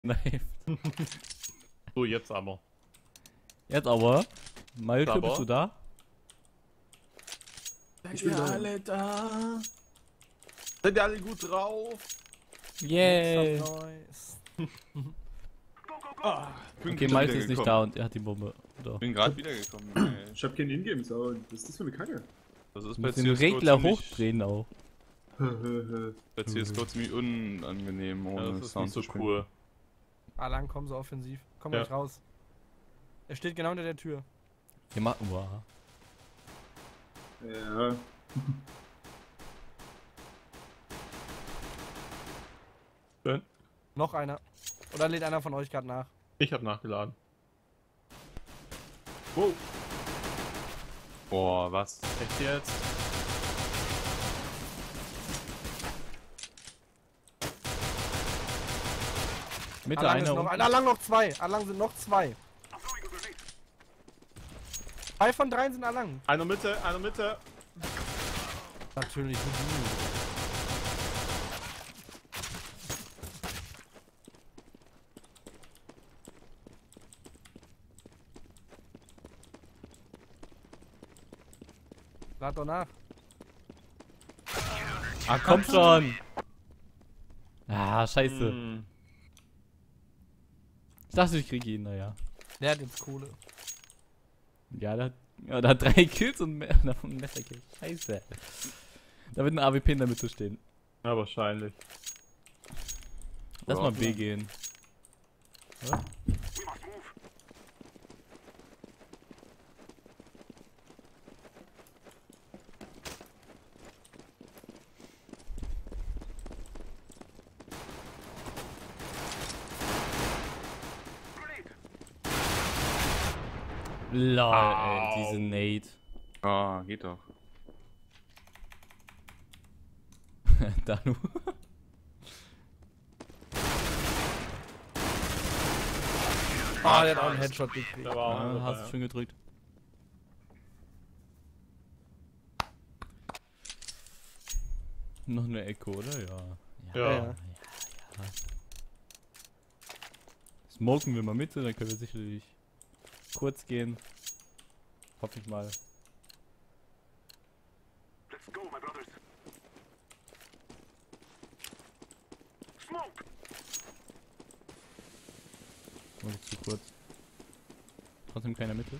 Nein. So, jetzt aber. Jetzt aber. Malte, bist du da? Ich bin alle da. Seid ihr alle gut drauf? Yeah. Nice. Okay, Malte ist nicht da und er hat die Bombe. Ich bin gerade wiedergekommen. Ich hab keinen Ingame-Sound. Was ist das für eine Kacke? Das ist Du bei musst den Regler hochdrehen auch. Bei CSGO ziemlich unangenehm ohne Ja, das ist Sound nicht so zu spielen. cool. Alan, komm so offensiv. Komm Ja. gleich raus. Er steht genau hinter der Tür. Hier machen wir. Ja. Schön. Noch einer. Oder lädt einer von euch gerade nach? Ich hab nachgeladen. Wow. Boah, was? Echt jetzt? Mitte Alang ist einer noch und einer. Alang noch zwei. Alang sind noch zwei. 2 von 3 sind Alang. Einer Mitte, einer Mitte. Natürlich. Lad doch nach. Ah, komm schon! Ah, scheiße. Hm. Ich dachte, ich krieg ihn, naja. Der hat jetzt Kohle. Ja, der hat 3 Kills und davon ein Messerkill. Scheiße. Da wird ein AWP in der Mitte stehen. Ja, wahrscheinlich. Lass mal B gehen. Ja? Lol, ey, diese Nate. Ah, geht doch. Danu. Ah, der hat auch einen Headshot gekriegt. Da war auch einer Ah, hast dabei, du schon gedrückt. Noch eine Echo, oder? Ja. Ja. Ja. Smoken wir mal Mitte, dann können wir sicherlich kurz gehen. Hoffe ich mal. Oh, zu kurz. Trotzdem keiner Mitte.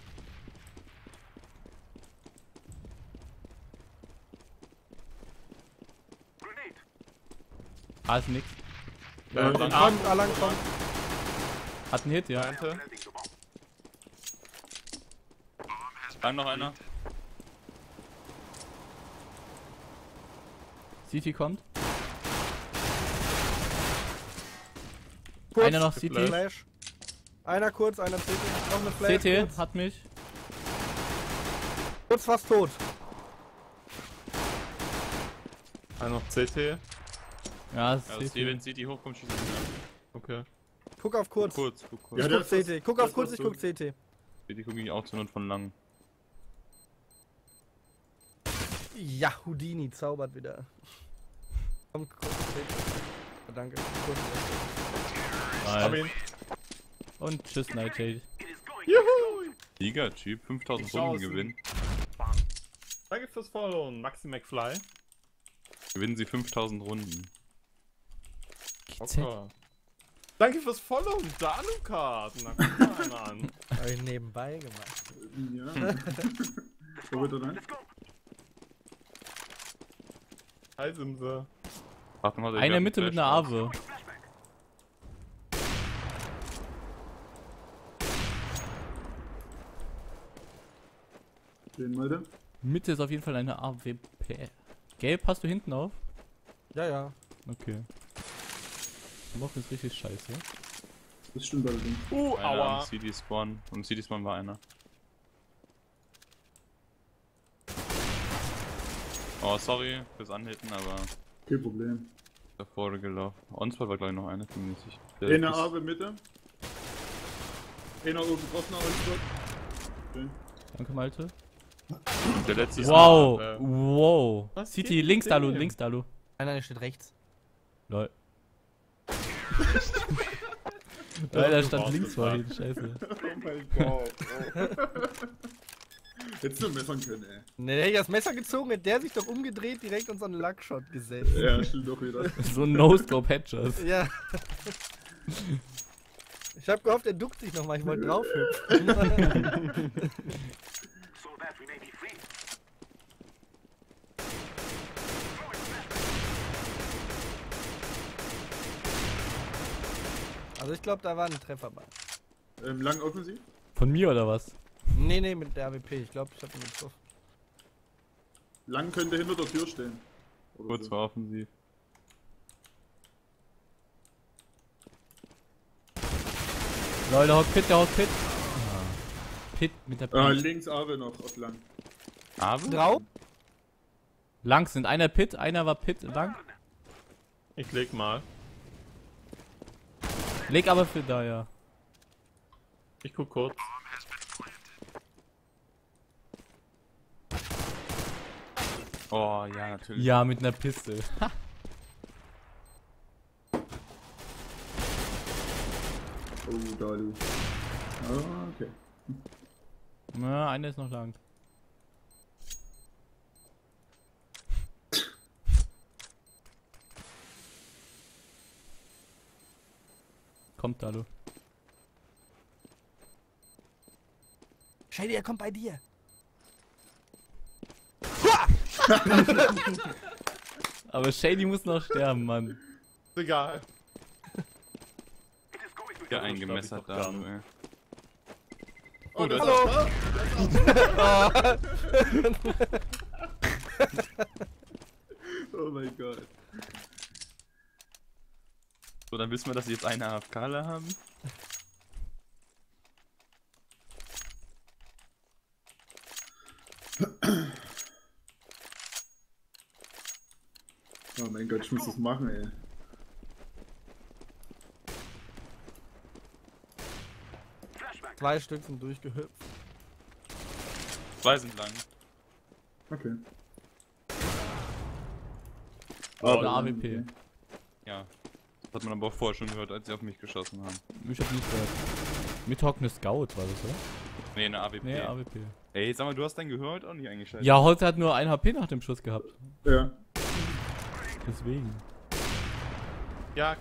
Ah, ist nix. Ja, Kommt, dann Alang kommt. Hat einen Hit, ja. Meinte. Dann noch einer. CT kommt. Kurz. Einer noch CT. Flash. Einer kurz, einer CT. Noch eine Flash. CT Kurz. hat mich. Kurz fast tot. Einer noch CT. Ja, ist Ja, CT. wenn die hochkommt, schießt er ihn an. Okay. Guck auf kurz. Kurz, guck. Ja, Ich der guck ist CT. Guck das auf kurz, ist ich guck CT. Die gucke ich auch zur Not von lang. Ja, Houdini zaubert wieder. Komm, kurz CT. Oh, danke. Kurz. Hab ihn. Und tschüss, Nightshade. Juhu! Liga-Typ, 5000 Ich schau Runden es gewinnen. Danke fürs Follow, Maxi McFly. Gewinnen sie 5000 Runden. Okay. Danke fürs Follow, Danukart. Na, guck mal einer an. Hab ich nebenbei gemacht. Ja. Wo wird er rein? Hi, Simse. Warte mal, Einer Mitte mit einer Ave. Den Malte. Mitte ist auf jeden Fall eine AWP. Gelb hast du hinten auf? Ja, ja. Okay. Smoke ist richtig scheiße. Das stimmt allerdings. Einer Aua. am CD-Spawn. Am CD-Spawn war einer. Oh, sorry fürs Anhitten, aber Kein Problem. davor gelaufen. Onspot war glaube ich noch einer, bin mir nicht sicher. Einer Arbe Mitte. Einer oben draußen auf Schön. Danke, Malte. Der letzte ist Wow, Arbe. wow. Was City, geht links mit Dalu, dem? links Dalu. Einer, der steht rechts. Lol. Der stand links vorhin, scheiße. Oh mein Gott. Hättest du messern können, ey. Ne, der hätte das Messer gezogen, hätte der sich doch umgedreht, direkt und so einen Luckshot gesetzt. Ja, stimmt doch wieder. So ein No-Scope-Headshot. Ja. Ich hab gehofft, er duckt sich nochmal, ich wollte draufhüpfen. Also ich glaube, da war ein Treffer bei. Lang offensiv? Von mir oder was? Nee, mit der AWP. Ich glaube, ich hab ihn getroffen. Lang könnte hinter der Tür stehen. Oder Kurz so. war offensiv. Leute, hockt Pit, der hockt Pit. Ah. Pit mit der Pit. Links Awe noch auf lang. Aber? Drauf? Lang sind einer Pit, einer war Pit lang. Ich leg mal. Leg aber für da, ja. Ich guck kurz. Oh, ja, natürlich. Ja, mit einer Piste. Oh, da du. Ah, okay. Na, einer ist noch lang. Kommt da, du. Shady, er kommt bei dir. Aber Shady muss noch sterben, Mann. Ist egal. Ja, eingemessert da, du, ey. Oh, das Hallo. Oh mein Gott. So, dann wissen wir, dass sie jetzt eine AFKler haben. Oh mein Gott, ich muss das machen, ey. Zwei Stück sind durchgehüpft. 2 sind lang. Okay. Oder AWP. Ja. Das hat man aber auch vorher schon gehört, als sie auf mich geschossen haben. Ich hab nicht gehört. Mit Hock ne Scout war das, oder? Nee, eine AWP. Nee, AWP. Ey, sag mal, du hast deinen gehört auch nicht eingeschaltet. Ja, Holz hat nur ein HP nach dem Schuss gehabt. Ja. Deswegen. Ja.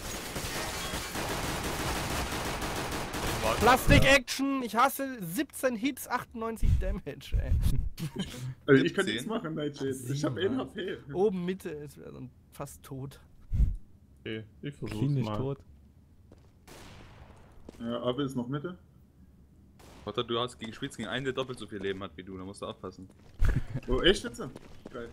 Plastik-Action! Ich hasse 17 Hits, 98 Damage, ey. Also ich kann 17? nichts machen, Nightshade. Ich hab 1 HP. Oben Mitte ist er dann fast tot. Okay, ich versuch's Klinisch mal. tot. Ja, Awe ist noch Mitte. Vater, du hast spielst gegen einen, der doppelt so viel Leben hat wie du, da musst du aufpassen. Oh, echt jetzt? Geil.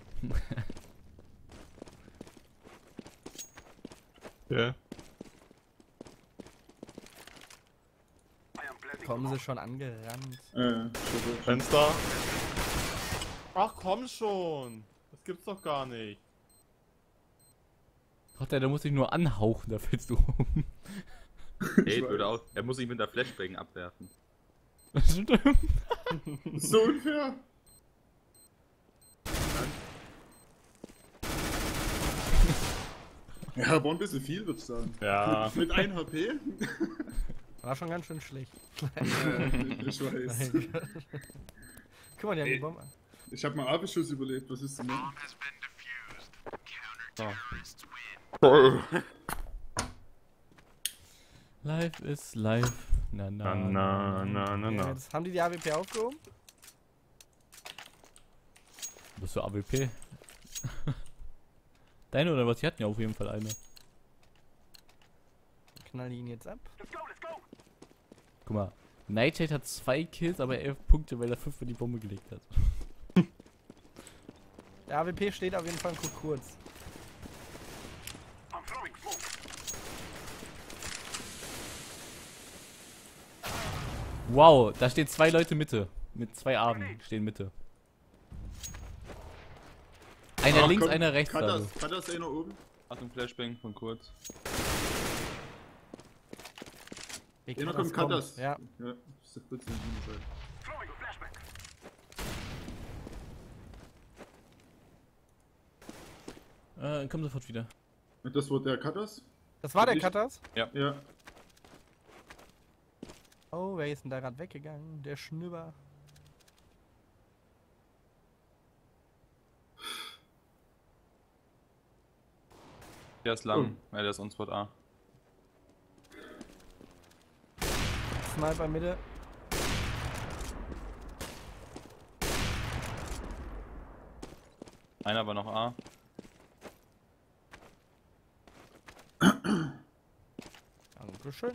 Ja. Kommen sie schon angerannt. Schon Fenster. Ach komm schon. Das gibt's doch gar nicht. Gott, der muss sich nur anhauchen, da fällst du um. Ey, würde auch. Er muss sich mit der Flashbang abwerfen. Das stimmt. so unfair. Ja, war ein bisschen viel, würde ich sagen. Ja. Mit 1 HP? War schon ganz schön schlecht. Ich weiß. Guck mal, die haben die Bombe. Ich hab mal Awe-Schuss überlebt, was ist denn noch? Life is life. Na, na, Ja, jetzt haben die AWP aufgehoben? Was für AWP? Deine oder was? Die hatten ja auf jeden Fall eine. Knall ihn jetzt ab. Guck mal. Nightshade hat 2 Kills, aber 11 Punkte, weil er 5 für die Bombe gelegt hat. Der AWP steht auf jeden Fall kurz. Wow, da stehen 2 Leute Mitte. Mit 2 Armen stehen Mitte. Einer Ach, links, komm, einer rechts. Also. Kann das einer oben? Achtung, Flashbang von kurz. Einer kommt, kann das. Ja. Ja, ist der kurz in die Seite. Komm sofort wieder. Und das war der Katas? Das war der Ich- Katas? Ja. Oh, wer ist denn da gerade weggegangen? Der Schnüber. Der ist lang. Ja, der ist on Spot A. Sniper Mitte. Einer war noch A. Dankeschön.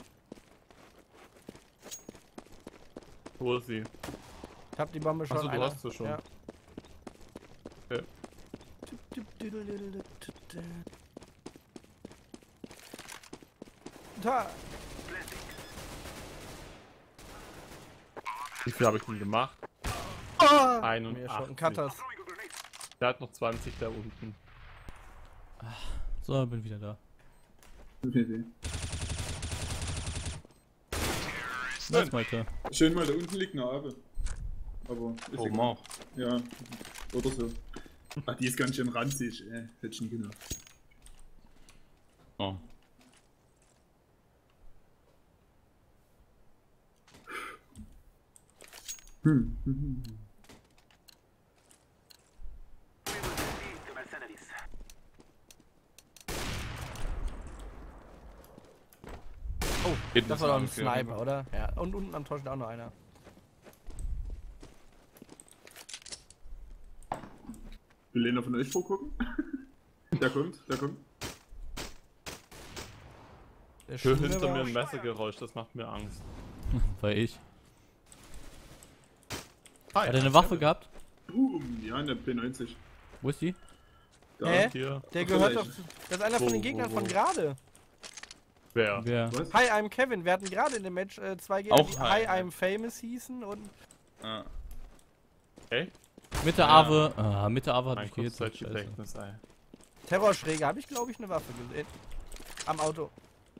Wo ist sie? Ich hab die Bombe schon. Achso, du hast sie schon. Ja. Okay. Da. Wie viel habe ich denn gemacht? Oh! 81. Mir schon Cutters. Der hat noch 20 da unten. So, bin wieder da. Nice, Malte. Schön mal, da unten liegt eine Abe. Aber ist Oben egal. auch. Ja, oder so. Ach, die ist ganz schön ranzig, hätte schon gedacht. Oh. Oh, Hinten das ist war doch noch ein okay. Sniper, oder? Ja, und unten am Tor steht auch noch einer. Will einer von euch vorgucken? Der kommt, der kommt. Der Ich höre Schnüber. hinter mir ein Messergeräusch, das macht mir Angst. War ich. Hi, Hat er eine Waffe gehabt? Ja, eine P90. Wo ist die? Da. Hä? Hier. Der Ach, gehört doch. vielleicht. Das ist einer von Wo, den Gegnern wo, von wo? gerade. Wer? Wer? Was? Hi, I'm Kevin. Wir hatten gerade in dem Match zwei Gegner, Auch die hi, Hi, ja. I'm Famous hießen und. Ah. Hey? Mitte Ja. Ave. Ah, Mitte Ave hat Mein mich gehitzt. Scheiße. Kurzzeitgedächtnis, ey. Terrorschräge habe ich, glaube ich, eine Waffe gesehen. Am Auto.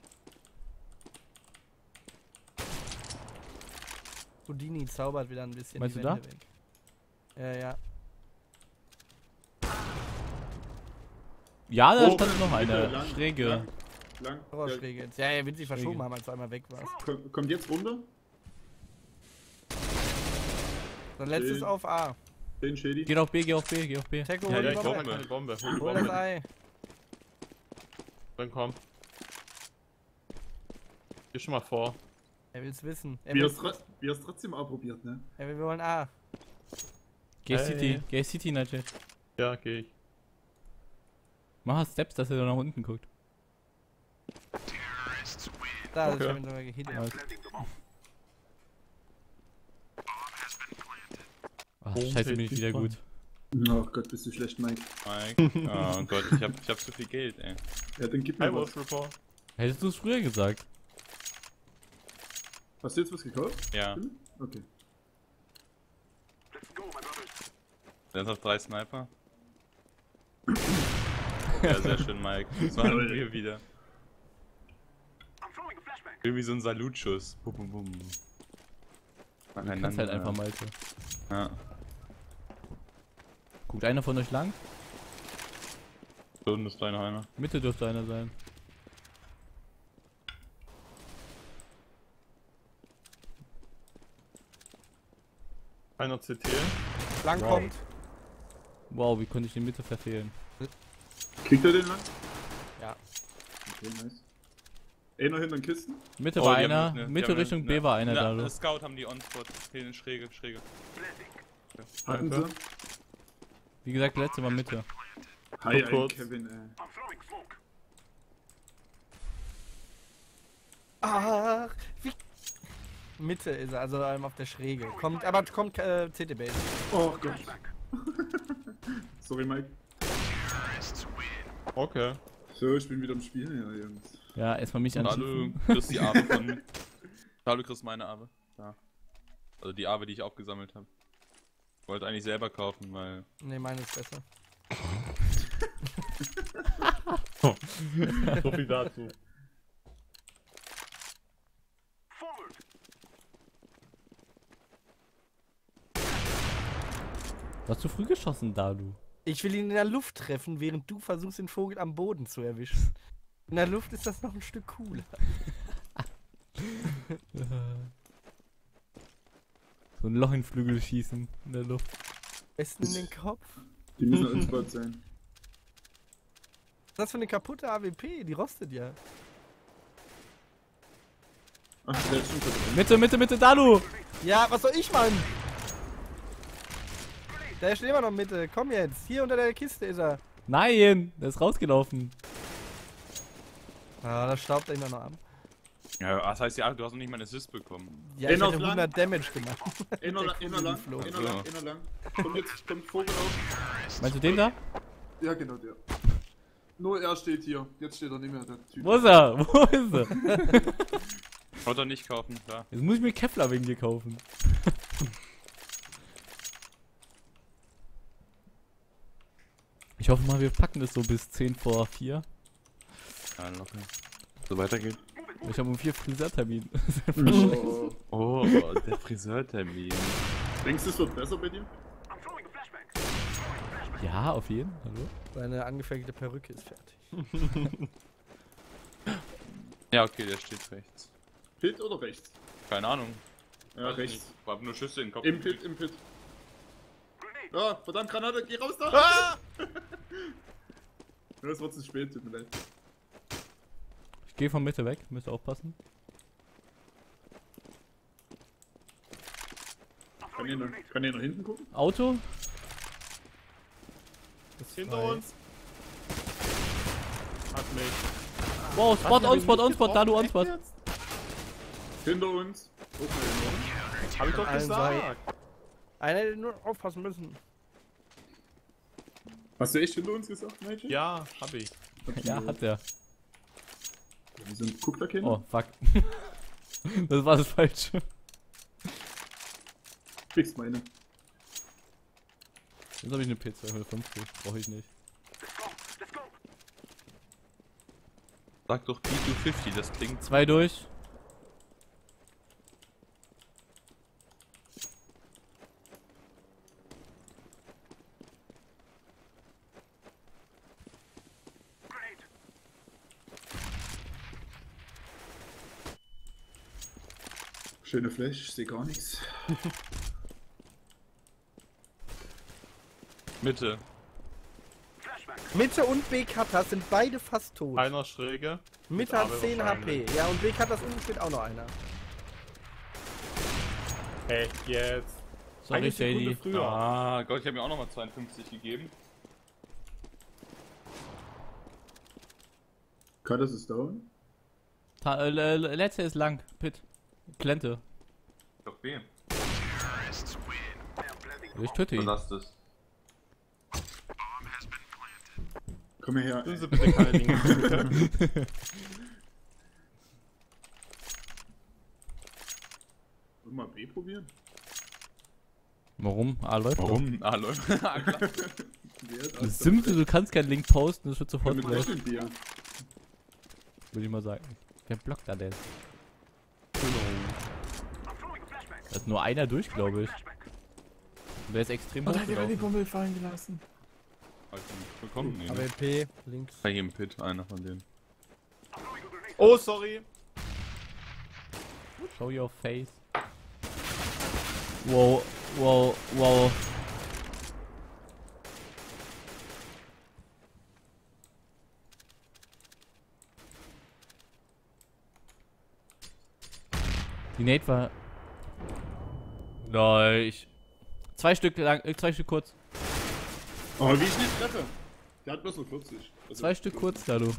Houdini zaubert wieder ein bisschen. Meinst die du da? Wände weg. Ja, ja. Ja, da Oh, stand noch bitte, einer. lang, Schräge. lang. Lang. Terrorschräge jetzt. Ja, er will sich verschoben Schräge. haben, als du einmal weg warst. Kommt jetzt runter. Dann letztes Schön. auf A. Den Shady. Geh auf B, geh auf B, geh auf B. Tecco, Ja, hol ja, die ich hol Bombe. keine Bombe. Hol die Hol das Bombe. Ei. Dann komm. Geh schon mal vor. Er will's wissen. Wie er es trotzdem auch probiert, ne? Wir wollen A. Geh Hey. City. Geh City, Nigel. Ja, geh ich. Mach Steps, dass er da nach unten guckt. Da, Okay. ich hab ihn sogar gehittet. Nice. Ach, Boom, scheiße, bin ich Hit, wieder Hit, gut. Oh Gott, bist du schlecht, Mike. Mike. Oh Gott, ich hab so viel Geld, ey. Ja, dann gib Hi, mir was. Wolf Report. Hättest du es früher gesagt? Hast du jetzt was gekauft? Ja. Okay. Sind auf 3 Sniper? Ja, sehr schön, Mike. Das waren Jawohl. wir wieder. Irgendwie so ein Salutschuss. Bum, bum, bum. Du kannst halt einfach Malte. Ja. Guckt einer von euch lang? So unten ist da noch einer. Mitte dürfte einer sein. Einer CT. Lang Wow. kommt. Wow, wie konnte ich die Mitte verfehlen? Kriegt er den lang? Ja. Okay, nice. Einer hinter den Kisten? Mitte Oh, war die haben einer, eine- die Mitte haben Richtung eine- B war einer Na, da. Scout haben die On-Spot. Fehlen schräge. Hatten Danke. sie? Wie gesagt, letzte war Mitte. Hi, Nur kurz. Kevin, Ach, wie. Mitte ist er, also auf der Schräge. Kommt, aber kommt CT Base. Oh Gott. Sorry, Mike. Okay. So, ich bin wieder im Spiel, ja, Jungs. Ja, erstmal mich Hallo, anschieben. kriegst die Abe von. Hallo, kriegst meine Abe. Ja. Also die Abe, die ich aufgesammelt habe. Wollte eigentlich selber kaufen, weil. Ne, meine ist besser. So viel dazu. Du hast zu früh geschossen, da du. Ich will ihn in der Luft treffen, während du versuchst, den Vogel am Boden zu erwischen. In der Luft ist das noch ein Stück cooler. So ein Loch in den Flügel schießen in der Luft. Besten in den Kopf. Die müssen unspot sein. Was ist das für eine kaputte AWP? Die rostet ja. Ach, der ist schon kaputt. Mitte, Mitte, Mitte, Dalu! Ja, was soll ich machen? Der steht immer noch in Mitte. Komm jetzt. Hier unter der Kiste ist er. Nein! Der ist rausgelaufen. Ah, das staubt ihn noch ab. Ja, das heißt ja, du hast noch nicht mal einen Assist bekommen. Ja, ich Einer hatte auf 100 Damage gemacht. Inner lang, Kugel inner geflogen. lang, inner lang. Kommt jetzt, kommt Vogel auf. Meinst du den da? Ja, genau der. Nur er steht hier. Jetzt steht er nicht mehr, der Typ. Wo ist er? Wo ist er? Konnte er nicht kaufen, klar. Jetzt muss ich mir Kevlar wegen dir kaufen. Ich hoffe mal, wir packen das so bis 10 vor 4. Ja, locker. So weitergeht. Ich habe um 4 Friseurtermin. Oh. Oh, der Friseurtermin. Denkst du, es wird besser bei dir? Ja, auf jeden. Hallo? Seine angefertigte Perücke ist fertig. Ja, okay, der steht rechts. Pit oder rechts? Keine Ahnung. Ja, Weiß rechts. nicht. Ich hab nur Schüsse in den Kopf. Im Pit, im Pit. Ja, verdammt, Granate, geh raus da! Ah! Ja, es wird zu spät, tut mir leid. Ich gehe von Mitte weg, müsst ihr aufpassen. Kann ihr nach hinten gucken? Auto? Ist Hinter frei. uns. Hat mich. Wow, Spot, Hat mich on Spot, nicht on Spot, Dalu, on getroffen, Spot. echt jetzt? Hinter uns. Okay, Hab ich doch Allen sei- gesagt. Einer hätte nur aufpassen müssen. Hast du echt hinter uns gesagt, Nigel? Ja, hab ich. Ja, hat er. Wir sind, guckt da keiner? Oh, fuck. Das war das Falsche. Kriegst meine. Jetzt habe ich eine P250, brauche ich nicht. Sag doch B250, das klingt 2 durch. Schöne Flash, ich seh gar nichts. Mitte. Mitte und B-Cutter sind beide fast tot. Einer schräge. Mitte hat Aber 10 HP. wahrscheinlich. Ja, und B-Cutters unten steht auch noch einer. Echt jetzt. Sorry, Eine Sekunde Shady. früher. Ah, Gott, ich habe mir auch nochmal 52 gegeben. Cutters ist down. Letzte ist lang. Pit. Klente. Doch wem? Ich töte ihn. Verlass das. Komm her. Tun Sie bitte keine Dinge. Wollen wir mal B probieren? Warum? A läuft Warum? Ah, läuft. Ah, klar. Wer hat doch. Das Simple, du kannst keinen Link posten, das wird sofort mit gelöscht. rechnen wir. Würde ich mal sagen. Wer blockt da denn? Da ist nur einer durch, glaube ich. Und der ist extrem hochgelaufen. Bombe fallen gelassen. Hab ich nicht bekommen? Nee, ne? AWP, links. Bei jedem Pit, einer von denen. Oh, sorry. Show your face. Wow, wow, wow. Die Nate war... Nein, 2 Stück lang, 2 Stück kurz. Oh, wie ich nicht treffe. Der hat bloß nur 40. Also 2 Stück kurz, Dalu.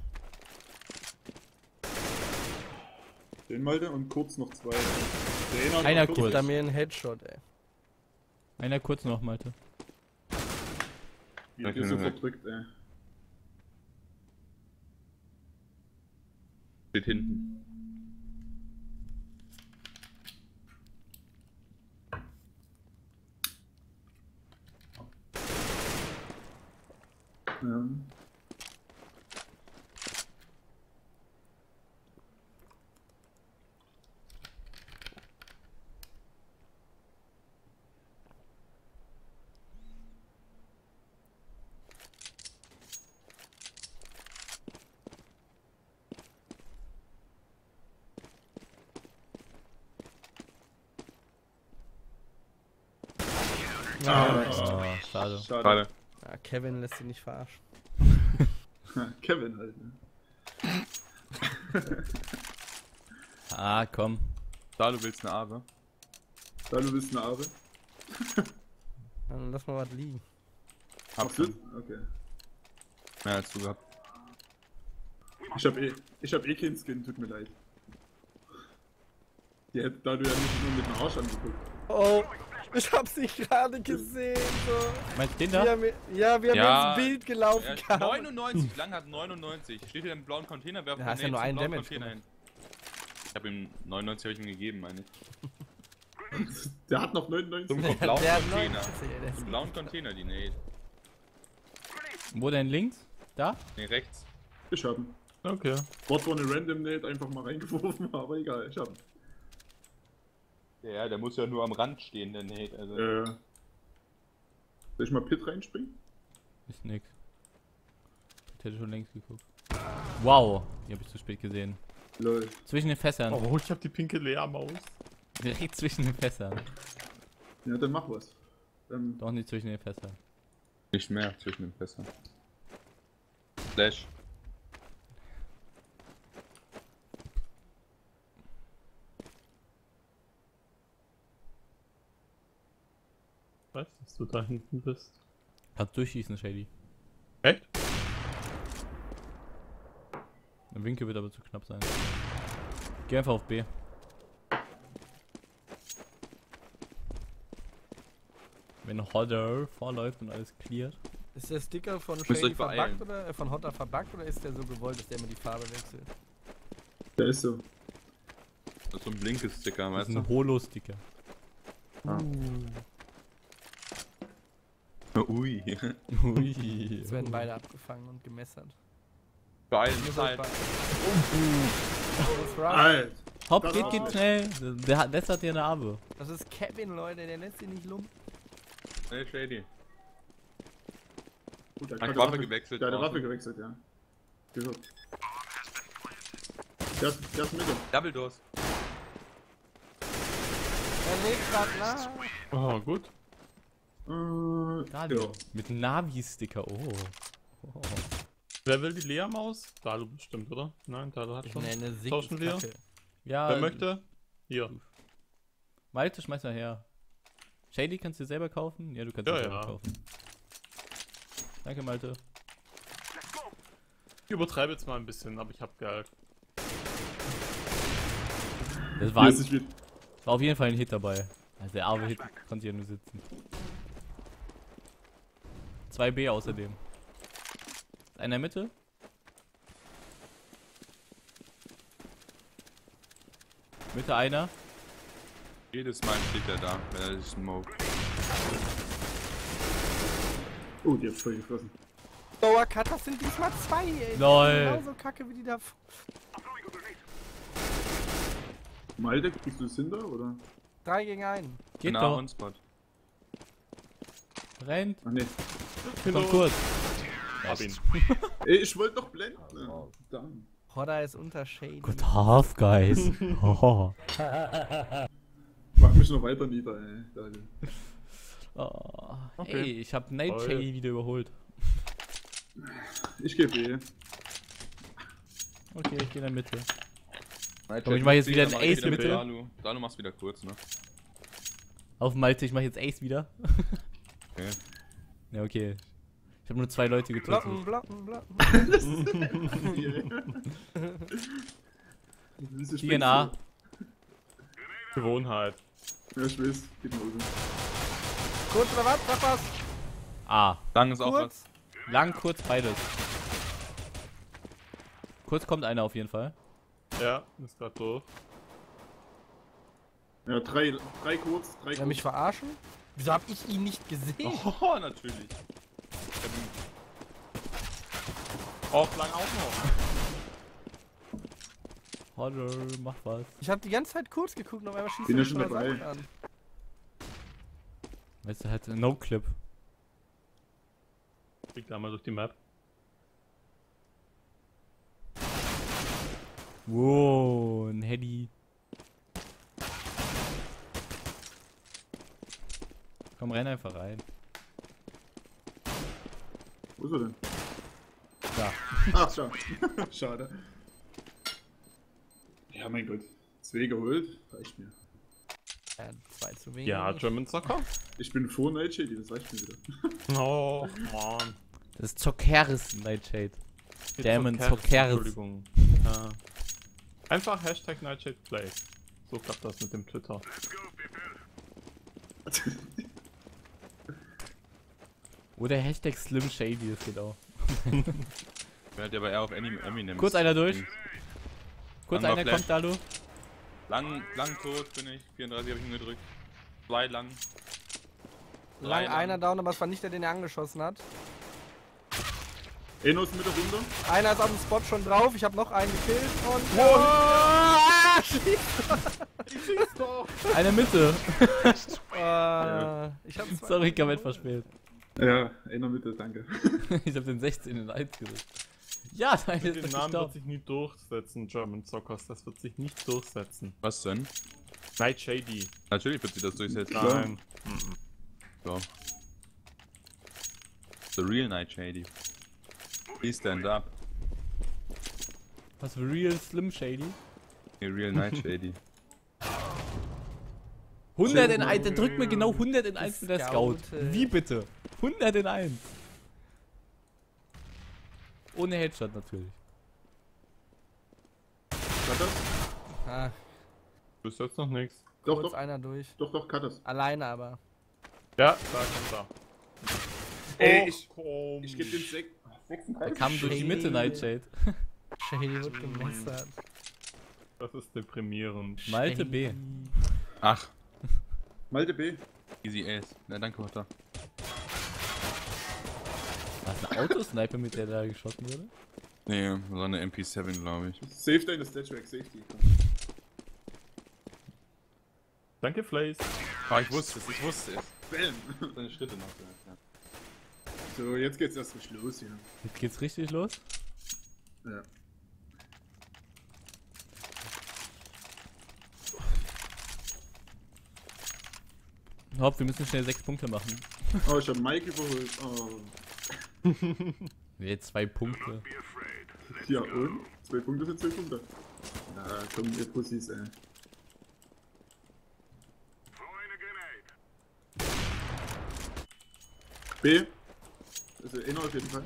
Den Malte und kurz noch 2. Der hat Einer noch kurz. Gibt da mir einen Headshot, ey. Einer kurz noch, Malte. Wie er dir so verdrückt, ey. Steht hinten. Ja. Oh, schade. Schade. Schade. Ja, Kevin lässt sich nicht verarschen. Kevin halt, ne? Ah, komm. Da, du willst eine Ave. Da du bist eine Abe. Dann lass mal was liegen. Hab Ach, du? schon. Okay. Mehr als du gehabt. Ich hab eh keinen Skin, tut mir leid. Die hätte da du ja nicht nur mit dem Arsch angeguckt. Oh, ich hab's nicht gerade gesehen. So. Meinst du den Wir da? haben, ja, wir haben Ja, ins Bild gelaufen. Er ist 99, lang hat 99. Steht hier im blauen Container, werfen Ja, hast ja nur einen Damage hin. Ich hab ihm 99 hab ich ihm gegeben, meine ich. Der hat noch 99. Zum Der blauen hat Container. 90, ey, der ist Zum blauen Container, die Nade. Wo denn links? Da? Ne, rechts. Ich hab ihn. Okay. War zwar eine Random Nade einfach mal reingeworfen, aber egal, ich hab ihn. Ja, der muss ja nur am Rand stehen, der Nade. Also. Soll ich mal Pit reinspringen? Ist nix. Ich hätte schon längst geguckt. Wow, die hab ich zu spät gesehen. Lol. Zwischen den Fässern. Oh, ich hab die pinke Leermaus. Direkt zwischen den Fässern. Ja, dann mach was. Doch nicht zwischen den Fässern. Nicht mehr zwischen den Fässern. Flash. Weißt du, dass du da hinten bist? Kannst durchschießen, Shady. Echt? Der Winkel wird aber zu knapp sein. Geh einfach auf B. Wenn Hodder vorläuft und alles cleart. Ist der Sticker von Müsst Shady euch beeilen. verbuggt oder von Hotter verbuggt oder ist der so gewollt, dass der immer die Farbe wechselt? Der ist so. Das ist so ein Blinkes-Sticker, Das weißt ist du? ein Holo-Sticker. Ui. Ui. Jetzt werden beide abgefangen und gemessert. Beeilen, Muss Zeit. euch Das, Alter. Hopp, Das geht, war's. geht schnell. Der lässert dir eine Arme. das ist Kevin, Leute, der lässt sich nicht lumpen. Hey, Shady. Gut, der Hat hat Waffe gewechselt. Der hat die draußen. Waffe gewechselt, ja. Gehört. Der ist Mitte. Double Doors. Er legt grad nach. Oh, gut. Dalu. Ja. Mit einem Navi-Sticker. Oh. Oh. Wer will die Leermaus? Dalu bestimmt, oder? Nein, Dalu hat Ich schon. nenne Tauschen wir? Kacke. Ja, Wer möchte? Hier. Malte, schmeiß mal her. Shady kannst du dir selber kaufen? Ja, du kannst Ja, dir selber ja. kaufen. Danke, Malte. Ich übertreibe jetzt mal ein bisschen, aber ich hab Geld. Das War war auf jeden Fall ein Hit dabei. Also der arme Hit konnte ja nur sitzen. 2B außerdem. Ist einer in der Mitte? Mitte einer. Jedes Mal steht er da, wenn er sich smoke. Oh, die hat voll gefressen. Lower Cut, das sind diesmal 2, ey. Lol. Genauso kacke wie die da. Malte, bist du es hinter, oder? 3 gegen 1. Geht Nah doch. On-Spot. Rennt. Ach nee. Komm kurz. Hab ihn. Ey, ich wollte doch blenden. Dann. Hodder ist unter Shady. Good half, guys. Oh. Mach mich noch weiter nieder, ey. Danke. Oh. Okay. Ey, ich hab Night Toll. Shady wieder überholt. Ich geh B. Okay, ich geh in der Mitte. Komm, Komm, ich mach jetzt wieder ein Ace mit- Mitte. Dalu machst wieder kurz, ne? Auf Malte, ich mach jetzt Ace wieder. Okay. Ja, okay. Ich hab nur 2 Leute getötet. Blocken, blocken, blocken. Wieso springst DNA. du? Gewohnheit. Ja, ich weiß. Gib mal rüber. Kurz oder was? Sag was. Ah. Lang ist auch was. Kurz. Lang, kurz, beides. Kurz kommt einer auf jeden Fall. Ja, ist grad doof. Ja, drei kurz, drei Will er kurz. mich verarschen? Wieso hab ich ihn nicht gesehen? Oh, natürlich. Auch lang auch noch. Hodder, mach was. Ich hab die ganze Zeit kurz geguckt und auf einmal schießt Bin er ja mich schon von der dabei. Seite an. Weißt du, halt No-Clip. Fliegt einmal durch die Map. Wow, ein Hedy. Komm, renn einfach rein. Wo ist er denn? Da. Ach, schade. Schade. Ja, mein Gott. 2 geholt. Reicht mir. Ja, 2 zu wenig. Ja, German Soccer? Ich bin vor Nightshade, das reicht mir wieder. Oh, Mann. Das ist Zokeris Nightshade. Damon Zokeris, Zokeris. Entschuldigung. Ja. Einfach Hashtag Nightshade Play. So klappt das mit dem Twitter. Oder Hashtag Slim Shady, das geht auch. Wer hat aber eher auf Eminem. Kurz einer durch. Kurz Lang war einer Flash. kommt, Dalu. Lang tot bin ich. 34 habe ich ihn gedrückt. 2 lang. Lang 3 einer down, aber es war nicht der, den er angeschossen hat. Enos mit der runter. Einer ist auf dem Spot schon drauf, ich habe noch einen gekillt und... Oh, Schieß doch! Eine Mitte. ich hab zwei. Sorry, Comment verspielt. Ja, einer Mitte, danke. Ich hab den 16 in 1 gedrückt. Ja, da ist Den es Namen wird gestorben. sich nie durchsetzen, German Soccers. Das wird sich nicht durchsetzen. Was denn? Nightshady. Natürlich wird sie das durchsetzen. Nein. So. The real Nightshady. Please stand up. Was für Real Slim Shady? The real Nightshady. 100 in 1, der drückt mir genau 100 in 1 mit der Scout. Scouted. Wie bitte? 100 in 1. Ohne Headshot natürlich. Cutters? Ah, Bis jetzt noch nichts. Doch, kurz doch, einer durch. doch, Cutters. Alleine aber. Ja, da kommt er. Ey, komm. ich geb den 6. Der kam durch die Mitte, Nightshade. Shady wird gemessert. Das ist deprimierend. Malte B. Ach, Malte B. easy ace. Na danke, Hotter. War es eine Autosniper, mit der da geschossen wurde? Nee, so eine MP7, glaube ich. Save deine Statue Safety. Danke, Flays. Ah, ich wusste es. Bam. Deine Schritte noch. Ja. So, jetzt geht's erst richtig los hier. Jetzt geht's richtig los. Ja. Hopp, wir müssen schnell 6 Punkte machen. Oh, ich hab Mike überholt. Oh. Jetzt 2 Punkte. Ja, und? 2 Punkte sind 2 Punkte. Ja, komm, ihr Pussys, ey. B. Also einer auf jeden Fall.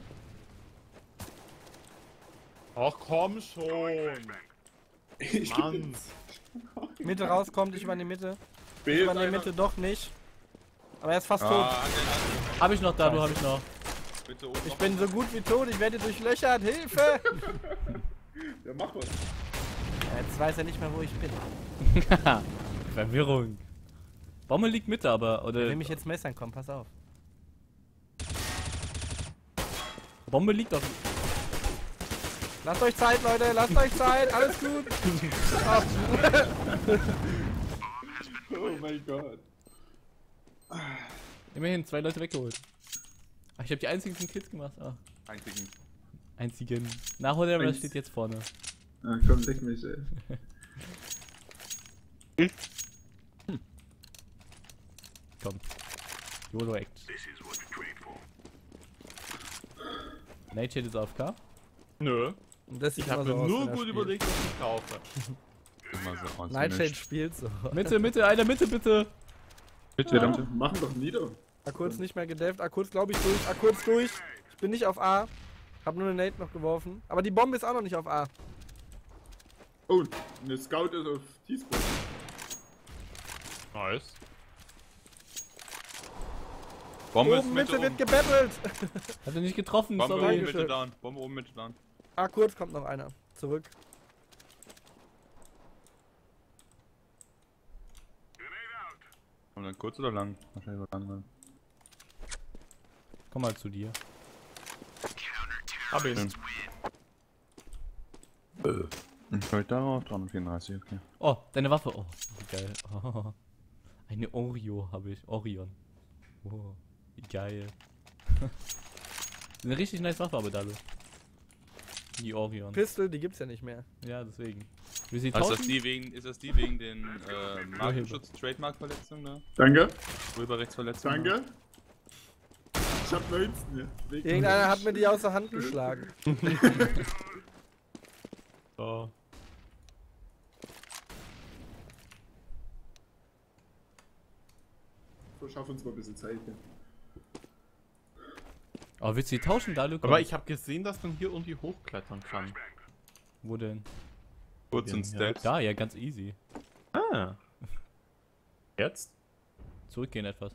Ach komm schon. Ich Mann. Mitte rauskommt, ich übernehme Mitte. B Ich ist übernehme einer. Mitte doch nicht. Aber er ist fast tot. Ah, Hab ich noch, Dalu, hab ich noch. bitte oben. Ich bin so gut wie tot, ich werde durchlöchert. Hilfe! Ja, mach was. Ja, jetzt weiß er nicht mehr, wo ich bin. Verwirrung. Bombe liegt Mitte, aber. Er Oder. will mich jetzt messern, komm, pass auf. Bombe liegt auf. Lasst euch Zeit, Leute, lasst euch Zeit, alles gut. Oh mein Gott. Immerhin 2 Leute weggeholt. Ach, ich habe die einzigen Kills gemacht. Ah, Einzigen. einzigen. Nachholer, aber das Eins. steht jetzt vorne. Ah, komm, leck mich, ey. Komm. YOLO Act. Nightshade ist AFK. Nö. Und das sieht Ich habe immer so mir aus, nur wenn er gut spielt. überlegt, was ich kaufe. Immer so aus. Nightshade spielt so. Mitte, Mitte, einer Mitte, bitte. Bitte, machen doch nieder. A kurz nicht mehr gedevt, A kurz glaube ich durch, A kurz durch. Ich bin nicht auf A. Hab nur eine Nate noch geworfen. Aber die Bombe ist auch noch nicht auf A. Oh, eine Scout ist auf T-Spot. Nice. Bombe ist Oben Mitte Mitte wird oben. gebettelt. Hat er nicht getroffen, Bombe sorry. oben, Dankeschön. Mitte down. Bombe oben, Mitte down. A kurz kommt noch einer. Zurück. Und dann kurz oder lang? Wahrscheinlich lang. Ne? Komm mal zu dir. Hab ihn. Ich wollte darauf 334, okay. Oh, deine Waffe. Oh, wie geil. Oh, eine Oreo habe ich. Orion. Oh, wie geil. Eine richtig nice Waffe, aber Dalu. Die Orion. Pistol, die gibt's ja nicht mehr. Ja, deswegen. Wie sie Ist das tauschen? ist das die wegen den Markenschutz-Trademark-Verletzungen, ne? Danke, Urheberrechtsverletzungen? danke. Ich hab 19. Ja. Irgendeiner hat mir die aus der Hand geschlagen. So. So, schaff uns mal ein bisschen Zeit. Ja. Oh, willst du die tauschen, da, Lukas? Aber ich habe gesehen, dass man hier irgendwie hochklettern kann. Wo denn? Kurz und Ja. Steps. Da, ja, ganz easy. Ah. Jetzt? Zurückgehen etwas.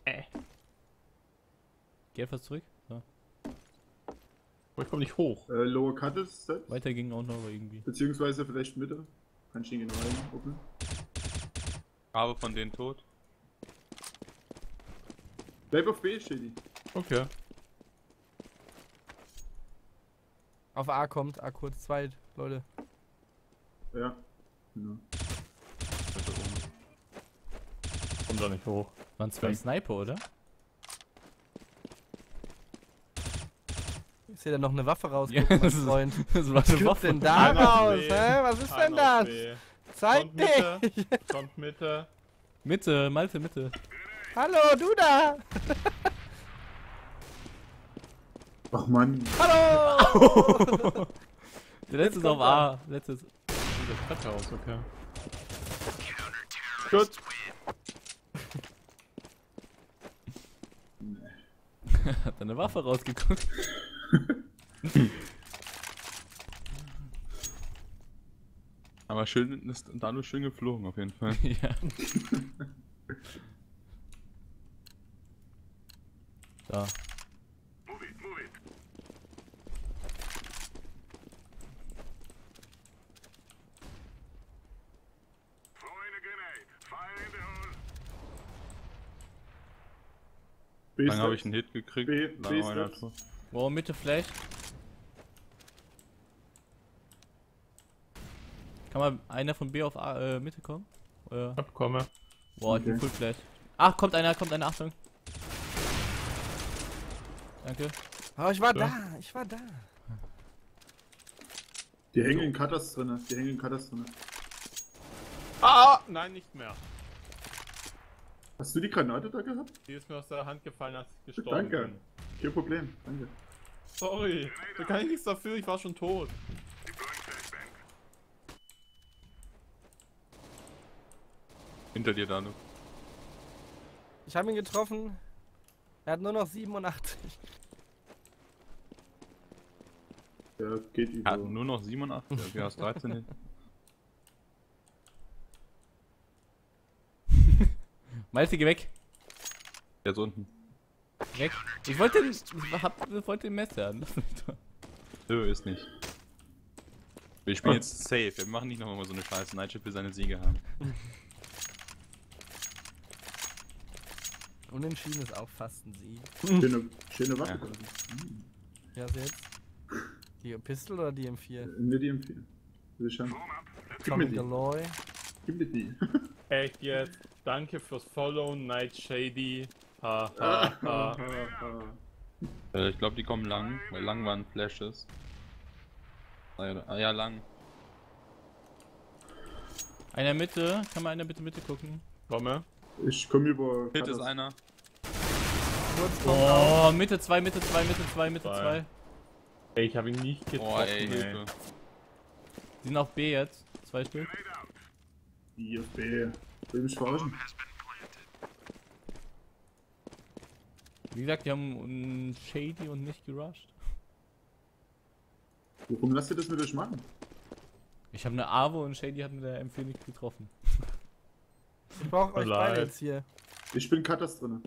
Geh etwas zurück. So. Oh, ich komme nicht hoch. Lower Cut ist Set, Weiter ging auch noch, aber irgendwie. beziehungsweise vielleicht Mitte. Kann ich ihn genau reingucken. Aber von denen tot. Bleib auf B, Shady. Okay. Auf A kommt, A kurz, 2, Leute. Ja. Genau. Bitte um. Komm da nicht hoch. Waren zwei Sniper, oder? Ich sehe da noch eine Waffe Ja, rausgucken, mein das ist- Freund. Das war Was eine gibt's Waffe. denn da Einer auf raus? B. Hä? Was ist denn Einer das? auf B. Zeig Kommt Mitte. dich! Kommt Mitte. Mitte, Malte, Mitte. Hallo, du da! Ach Mann. Hallo! Der letzte ist auf kommt A. Letztes. Das Treppenhaus, okay. Gut. Hat eine Waffe rausgeguckt. Aber schön, ist dadurch schön geflogen auf jeden Fall. Ja. Da. B Dann habe Set. ich einen Hit gekriegt. B- Lang B einer Steps. tot. Wow, Mitte Flash. Kann mal einer von B auf A, Mitte kommen? Abkomme. Boah, ich bin Okay. Full Flash. Ach, kommt einer, Achtung. Danke. Oh, ich war da, ich war da. Die hängen in Cutters drinne. Die hängen in Cutters drinne. Ah! Nein, nicht mehr. Hast du die Granate da gehabt? Die ist mir aus der Hand gefallen, als ich gestorben Danke. bin. Kein Problem. Danke. Sorry. Da kann ich nichts dafür, ich war schon tot. Hinter dir, Danu. Ich habe ihn getroffen. Er hat nur noch 87. Ja, geht Er über. hat nur noch 87, okay, hast 13 Hit. Malte, geh weg. Der ist unten. Weg. Ich wollte den Messer. Nö, ist nicht. Wir spielen jetzt safe. Wir machen nicht nochmal so eine Scheiße. Nightship will seine Siege haben. Unentschieden ist auch fast ein Sieg. Schöne Waffe. Ja. quasi. Ja, ist jetzt. Die Pistol oder die M4? Mir die empfehlen. Will ich haben. Gib mir Tommy die. Deloy. Gib mir die. Echt jetzt. Danke fürs Follow, Night Shady. Ha, ha, ha. Ich glaube, die kommen lang, weil lang waren Flashes. Ah ja, lang. Einer Mitte. Kann mal einer bitte Mitte gucken? Komme. Ich komme über. Hit ist Cutters. einer. Kurz kommt auch. Oh, Mitte 2, Mitte 2, Mitte 2, Mitte Zwei. 2. Ey, ich habe ihn nicht getroffen. Oh ey, Hilfe. Die sind auf B jetzt. 2 Stück. Die auf B. Will mich verarschen. Wie gesagt, die haben Shady und nicht gerusht. Warum lasst ihr das mit euch machen? Ich habe eine Avo und Shady hat mit der M4 nicht getroffen. Ich brauch euch Leid. beide jetzt hier. Ich bin Cutters drinne.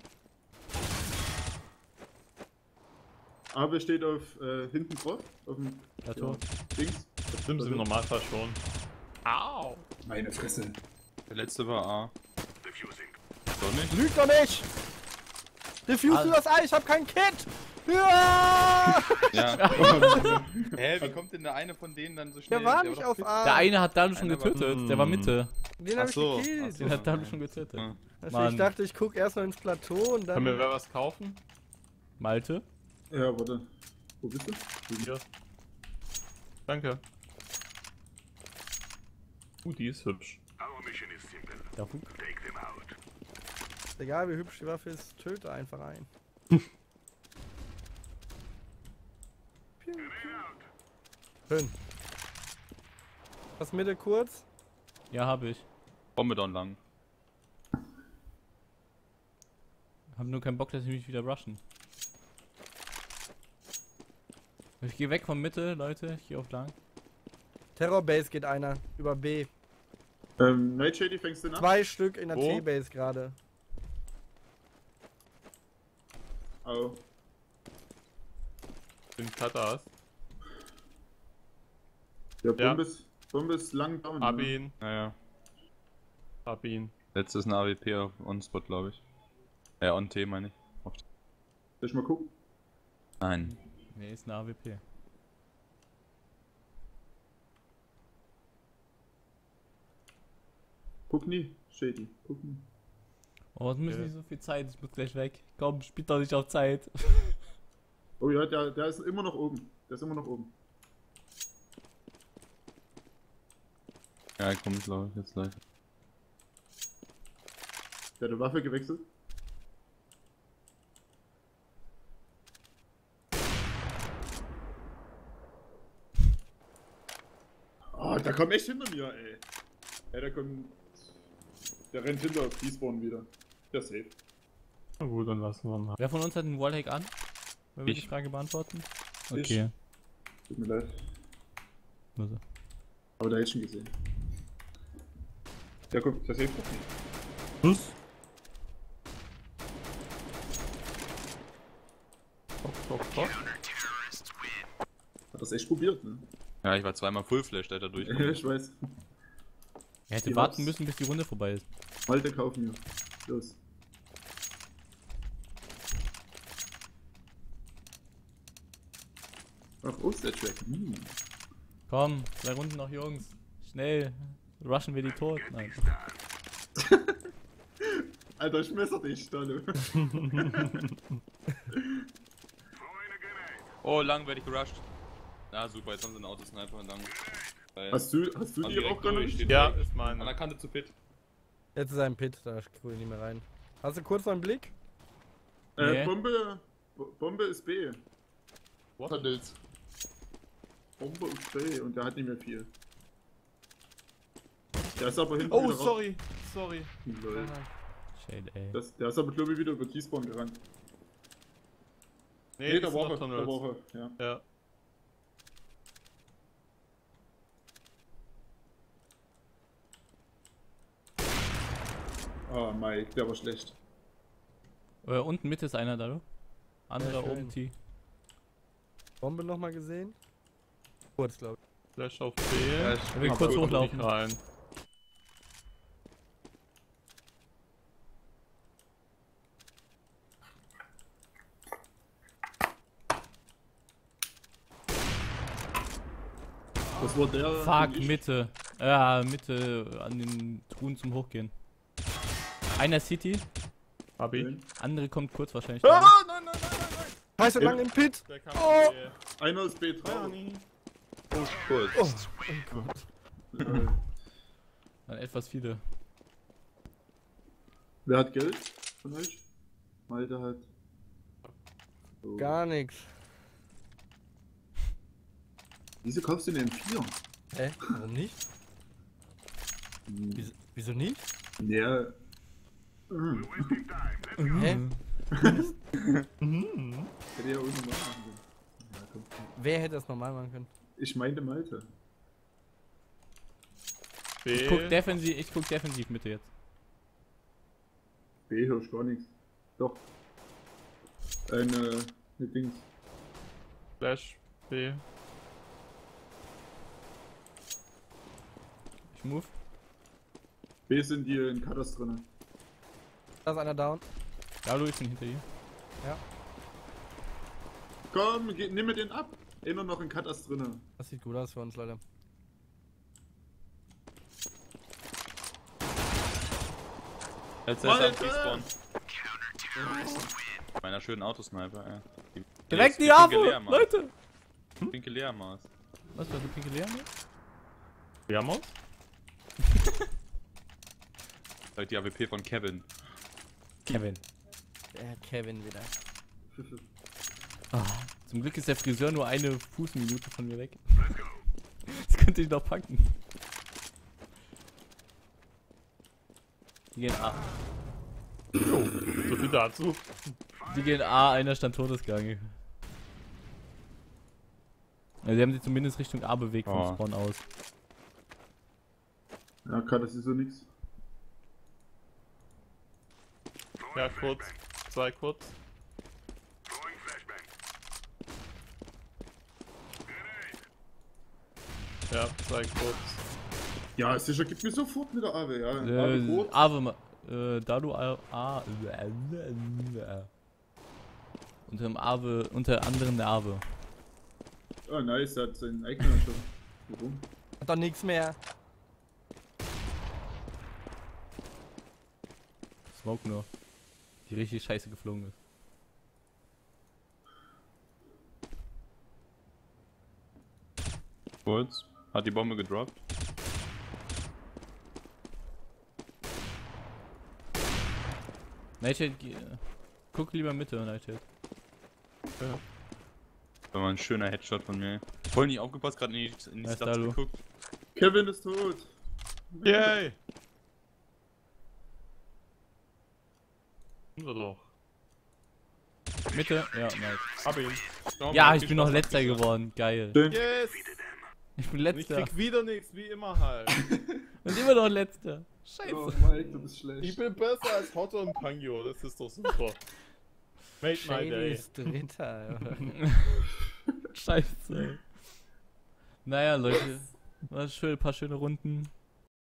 Aber steht auf hinten drauf. Auf dem Plateau. Dings. Das stimmt im Normalfall schon. Au! Meine Fresse. Der letzte war A. Doch nicht? Lügt doch nicht! Defuse du das Ei, ich hab kein Kit! Ja! Ja. Hä, wie kommt denn der eine von denen dann so schnell? Der war war nicht doch auf fit. A. Der eine hat Dalu schon Einer war- getötet. Der war Mitte. Den hab Ach so, ich gekillt. ach so. Den hat Dalu schon getötet. Ja. Also Mann. ich dachte, ich guck erst mal ins Plateau und Kann mir dann. wer was kaufen? Malte. Ja, warte. Wo bist du? Hier. Danke. Die ist hübsch. Der Hug. Egal wie hübsch die Waffe ist, töte einfach ein. Piu, piu. Schön. Was Mitte kurz? Ja, habe ich. Bombe down lang. Hab nur keinen Bock, dass sie mich wieder rushen. Ich gehe weg von Mitte, Leute. Ich gehe auf lang. Terror Base geht einer. Über B. Night Shady, fängst du an? 2 Stück in der Wo? T-Base gerade. Au. Den Katas. Ja, Ja. Bombe ist lang down. Hab ne? ihn. Naja. Hab ihn. Letztes ein AWP auf On-Spot, glaube ich. On-T meine ich. Soll ich mal gucken? Nein. Nee, ist eine AWP. Guck nie, Shady. Guck nie. Oh, es müssen Ja. nicht so viel Zeit. Ich muss gleich weg. Komm, spielt doch nicht auf Zeit. Oh ja, der ist immer noch oben. Der ist immer noch oben. Ja, kommt, glaube ich, jetzt gleich. Der hat die Waffe gewechselt. Oh, der kommt echt hinter mir, ey. Ja, der rennt hinter Despawn wieder. Der ist safe. Na gut, dann lassen wir mal. Wer von uns hat einen Wallhack an? Wenn wir Ich. die Frage beantworten? Ich. Okay. Tut mir leid. Also. Aber der hätte schon gesehen. Der guckt, der safe guckt nicht. Plus. Top. Hat das echt probiert, ne? Ja, ich war zweimal Full Flash, der hat da Ja, durchgekommen. ich weiß. Er hätte Die warten war's. müssen, bis die Runde vorbei ist. Malte, kauf mir. Los. Ach, Ostertrack. Komm, 2 Runden noch, Jungs. Schnell. Rushen wir die tot. Nein. Alter, ich messer dich, Stalle. Oh, lang werde ich gerusht. Na super, jetzt haben sie einen Autosniper lang. Weil Hast du am die direkt auch gar durch, nicht? steht Ja, direkt ist an meine. der Kante zu Pit. Jetzt ist ein Pit, da gucke ich nicht mehr rein. Hast du kurz noch einen Blick? Nee. Bombe ist B. What? Handels. Bombe ist B und der hat nicht mehr viel. Der ist aber hinten Oh, wieder sorry. raus. Lol. Shade, ey. Der ist aber glaube ich wieder über T-Spawn gerannt. Nee, der das Woche, sind noch der Tunnels. Woche, ja. Ja. Ah, Mike, der war schlecht. Unten Mitte ist einer da, du. Anderer Ja, schön. oben T. Bombe nochmal gesehen? Kurz, glaube ich. Flash auf B. Ja, Ich will Aber kurz kommt hochlaufen. nicht rein. Das war der. Fuck, den ich- Mitte. Ja, Mitte an den Truhen zum Hochgehen. Einer City, Hab ich. andere kommt kurz wahrscheinlich. Ah, rein. nein, nein, nein, nein, Heißt er Ja. lang im Pit? Der kam Oh! B. nein. Einer ist B drauf. Oh, kurz. Oh, Dann etwas viele. Wer hat Geld von euch? Malte hat. So. gar nichts. Wieso kaufst du denn M4? Hä? Warum nicht? Wieso nicht? Ja. Hä? Hätte ja auch normal machen können. Ja, komm. Wer hätte das normal machen können? Ich meinte Malte. B. Ich guck defensiv Mitte jetzt. B hör ich gar nichts. Doch. Eine Dings. Flash. B. Ich move. B sind die in Cutters drin. Da ist einer down. Ja, Louis, ich bin hinter dir. Komm, nimm mir den ab. Einer noch in Cutters drin. Das sieht gut aus für uns, Leute. Jetzt Alter! ist er Respawn. Meiner schönen Autosniper, ey. Direkt die pinke Affe, Leermaß. Leute! Pinke Leermaß. Was war die pinke Leermaß? Wir haben uns? Vielleicht die AWP von Kevin. Kevin. Kevin wieder. Ah, zum Glück ist der Friseur nur eine Fußminute von mir weg. Das könnte ich noch packen. Die gehen A. So viel dazu. Die gehen A, einer stand todesgegangen. Also sie haben sich zumindest Richtung A bewegt vom Oh. Spawn aus. Ja, kann das ist so nix. Ja, kurz. 2 kurz. Ja, 2 kurz. Ja, sicher, gib mir sofort mit der AW, ja. AW kurz. Ave, da du unter dem Ave, unter anderem der Ave. Ah, nice, er hat seinen eigenen schon. Warum? Hat doch nichts mehr. Smoke nur. Die richtig scheiße geflogen ist. Kurz. Hat die Bombe gedroppt. Nightshade, guck lieber Mitte, Nightshade. Das war mal ein schöner Headshot von mir. Voll nicht aufgepasst, gerade in die Nice, Stats Dalu. geguckt. Kevin ist tot. Yay! Sind wir doch. Mitte? Ja, nice. Hab ihn. Ja, ich bin noch letzter geworden. Geil. Schön. Yes! Ich bin Und ich letzter. krieg wieder nichts, wie immer halt. Und immer noch letzter. Scheiße. Oh Mike, du bist schlecht. Ich bin besser als Hotto und Pangio, das ist doch super. Made my Shady day. ist Dritter. Scheiße. Naja, Leute. War schön, ein paar schöne Runden.